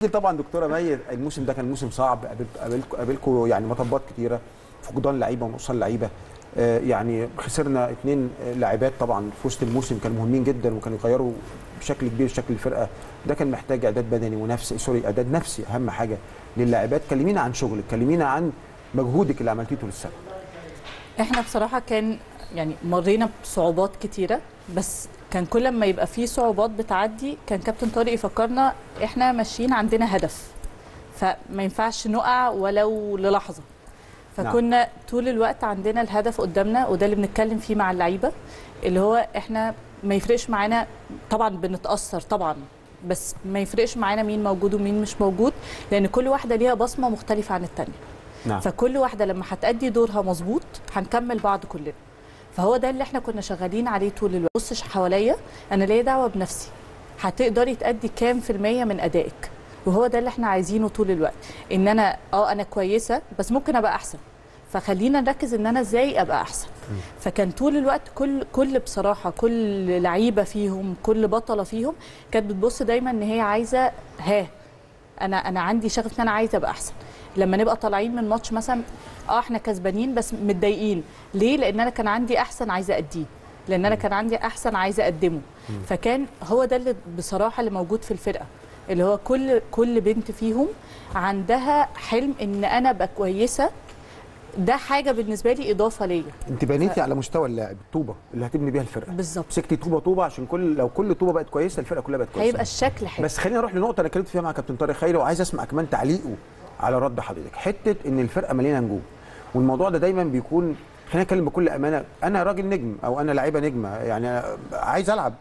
طبعا دكتوره مي، الموسم ده كان موسم صعب، قابلكم يعني مطبات كتيره، فقدان لعيبه ونقصان لعيبه. يعني خسرنا 2 لاعبات طبعا في وسط الموسم كانوا مهمين جدا وكانوا يغيروا بشكل كبير شكل الفرقه. ده كان محتاج اعداد بدني ونفسي، اعداد نفسي اهم حاجه للاعبات. كلمينا عن شغلك، كلمينا عن مجهودك اللي عملتيه طول السنه. احنا بصراحة كان يعني مرينا بصعوبات كتيرة، بس كان كل ما يبقى فيه صعوبات بتعدي كان كابتن طارق يفكرنا احنا ماشيين عندنا هدف، فما ينفعش نقع ولو للحظة. فكنا طول الوقت عندنا الهدف قدامنا، وده اللي بنتكلم فيه مع اللعيبة، اللي هو احنا ما يفرقش معانا. طبعا بنتأثر طبعا، بس ما يفرقش معانا مين موجود ومين مش موجود، لأن كل واحدة ليها بصمة مختلفة عن التانية. نعم. فكل واحدة لما هتأدي دورها مظبوط هنكمل بعض كلنا. فهو ده اللي احنا كنا شغالين عليه طول الوقت. بصش حواليا، انا ليا دعوه بنفسي، هتقدري تأدي كام في المية من ادائك، وهو ده اللي احنا عايزينه طول الوقت. ان انا كويسه بس ممكن ابقى احسن، فخلينا نركز ان انا ازاي ابقى احسن. فكان طول الوقت كل بصراحه كل لعيبه فيهم، كل بطله فيهم كانت بتبص دايما ان هي عايزه انا عندي شغف ان انا عايزه ابقى احسن. لما نبقى طالعين من ماتش مثلا احنا كسبانين بس متضايقين ليه، لان انا كان عندي احسن عايزه اديه، لان انا كان عندي احسن عايزه اقدمه. فكان هو ده اللي بصراحه اللي موجود في الفرقه، اللي هو كل بنت فيهم عندها حلم ان انا ابقى كويسه. ده حاجه بالنسبه لي اضافه ليا. انت بنيتي على مستوى اللاعب الطوبه اللي هتبني بيها الفرقه بالظبط. مسكتي طوبه عشان لو كل طوبه بقت كويسه الفرقه كلها بقت كويسه، هيبقى الشكل حلو. بس خلينا نروح لنقطه انا اتكلمت فيها مع كابتن طارق خيري، وعايز اسمع كمان تعليقه على رد حضرتك. حته ان الفرقه مليانه نجوم، والموضوع ده دايما بيكون، خلينا نتكلم بكل امانه، انا راجل نجم او انا لعيبه نجمه يعني عايز العب.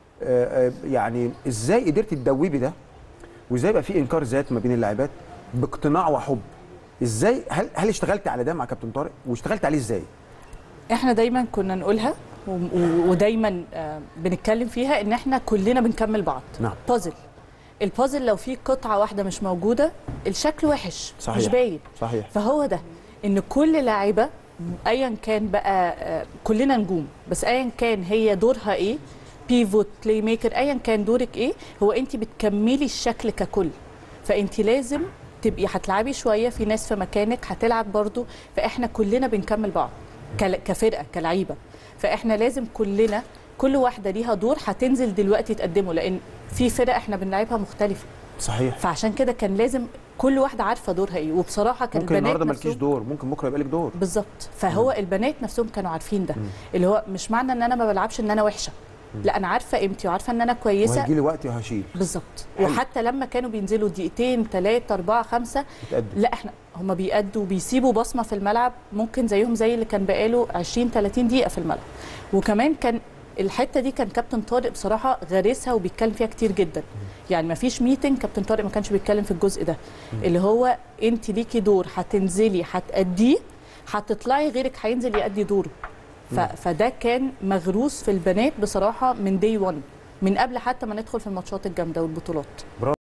يعني ازاي قدرتي تدوبي ده، وازاي يبقى في انكار ذات ما بين اللاعبات باقتناع وحب؟ ازاي هل اشتغلتي على ده مع كابتن طارق، واشتغلت عليه ازاي؟ احنا دايما كنا نقولها ودايما بنتكلم فيها، ان احنا كلنا بنكمل بعض. نعم. البازل لو في قطعه واحده مش موجوده الشكل وحش. صحيح. مش باين. صحيح. فهو ده ان كل لاعبه ايا كان بقى، كلنا نجوم، بس ايا كان هي دورها ايه، بيفوت بلاي ميكر، ايا كان دورك ايه، هو انت بتكملي الشكل ككل. فانت لازم تبقي هتلعبي شويه، في ناس في مكانك هتلعب برضو، فاحنا كلنا بنكمل بعض كفرقه كلعيبه. فاحنا لازم كلنا كل واحده ليها دور هتنزل دلوقتي تقدمه، لان في فرق احنا بنلعبها مختلفه. صحيح. فعشان كده كان لازم كل واحده عارفه دورها ايه. وبصراحه كان ممكن النهارده مالكيش دور، ممكن بكره يبقى لك دور. بالظبط. فهو البنات نفسهم كانوا عارفين ده، اللي هو مش معنى ان انا ما بلعبش ان انا وحشه، لا انا عارفه قيمتي وعارفه ان انا كويسه، وهيجي لي وقت وهشيل. بالظبط. وحتى لما كانوا بينزلوا دقيقتين 3 4 5 لا احنا هم بيأدوا بيسيبوا بصمه في الملعب، ممكن زيهم زي اللي كان بقاله 20 30 دقيقه في الملعب. وكمان كان الحته دي كان كابتن طارق بصراحه غارسها وبيتكلم فيها كتير جدا. يعني ما فيش ميتنج كابتن طارق ما كانش بيتكلم في الجزء ده، اللي هو انت ليكي دور هتنزلي هتأديه، هتطلعي غيرك هينزل يأدي دوره. فده كان مغروس في البنات بصراحه من دي 1، من قبل حتى ما ندخل في الماتشات الجامده والبطولات.